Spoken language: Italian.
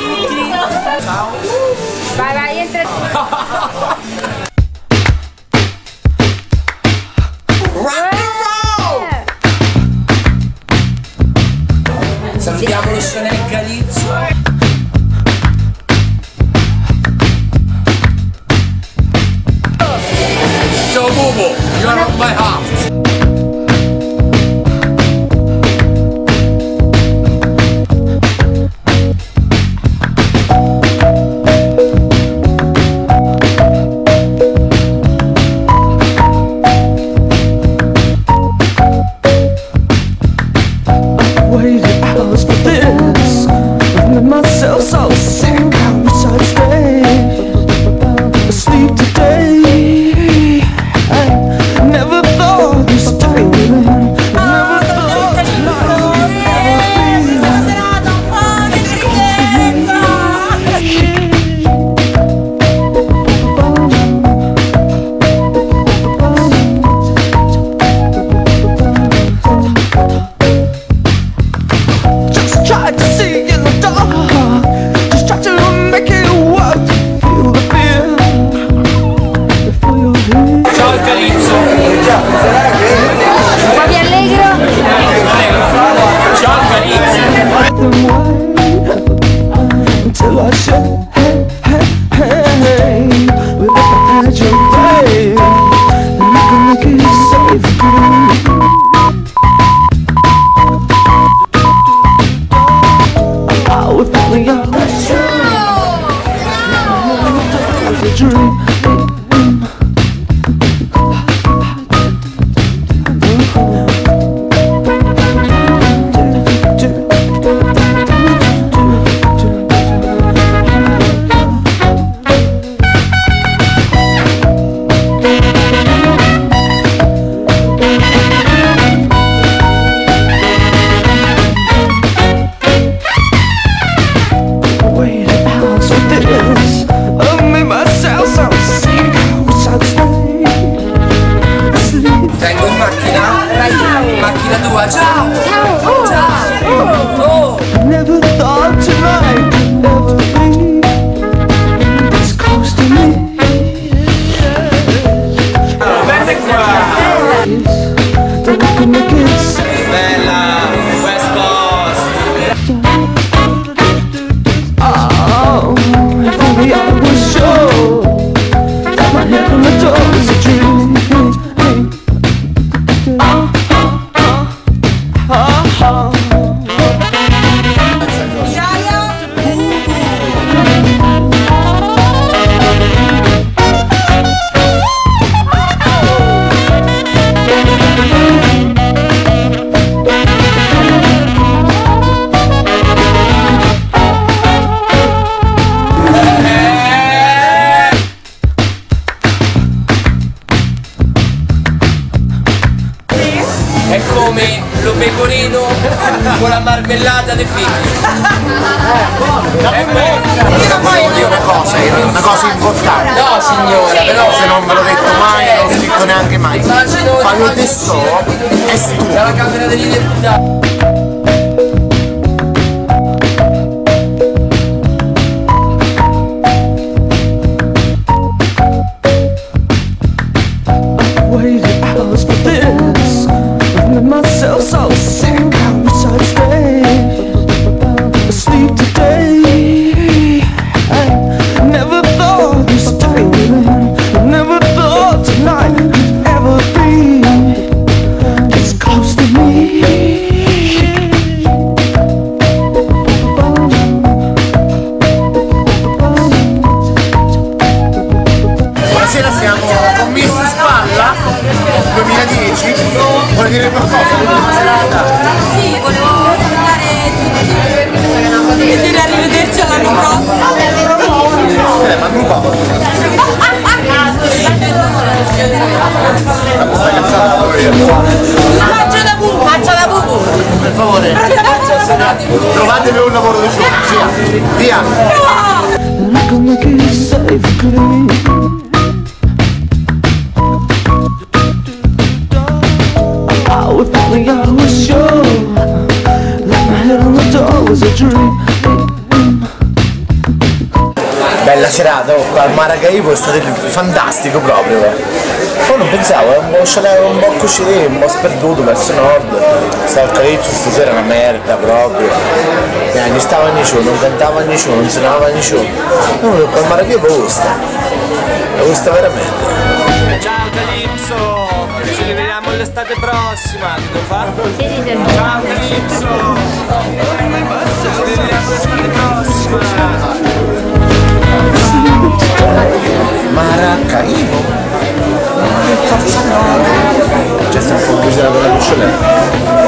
tutti. Ciao. Vai, entra. Salutiamo lo Chanel Calypso. Ciao Bubu, you are on my heart. Macchina tua, ciao! Ciao! Ciao! Never thought tonight ever be this close to me. Guarda qua! Bella! West Coast! Oh, if only I was sure that my head on the door was a dream. È come lo pecorino con la marmellata dei figli. Voglio una cosa importante. No signora, però Se non ve l'ho detto mai, non l'ho scritto neanche mai. immagino Quando te sto è stupido. dalla Camera degli Deputati. Waited hours for this. I've made myself so sick. I wish I'd stay asleep today. I never thought this day would end. I never thought tonight could ever be this close to me. Buonasera, siamo con Miss Spalla 2010. Vuole dire qualcosa? L'ultima serata? Sì, volevo salutare tutti e dire arrivederci all'anno prossimo. Ma non va. Faccia da bubu. Per favore, trovatevi un lavoro di giorno. Via. And I can make it safe clean. Oh, if only I was sure that my head on the door was a dream. Bella serata, qua al Maracaibo è stato fantastico proprio. Poi non pensavo, un po' così, un po' sperduto verso nord. Stavo al Calypso stasera una merda proprio. Non stava nessuno, non cantava nessuno, non suonava nessuno. No, qua al Maracaibo gusta veramente. Ciao Calypso! Ci rivediamo l'estate prossima, che devo fare? Sì, sì. Ciao Calypso! Ci rivediamo l'estate prossima! Maracaibo. C'è stato un po' di la coscioletta.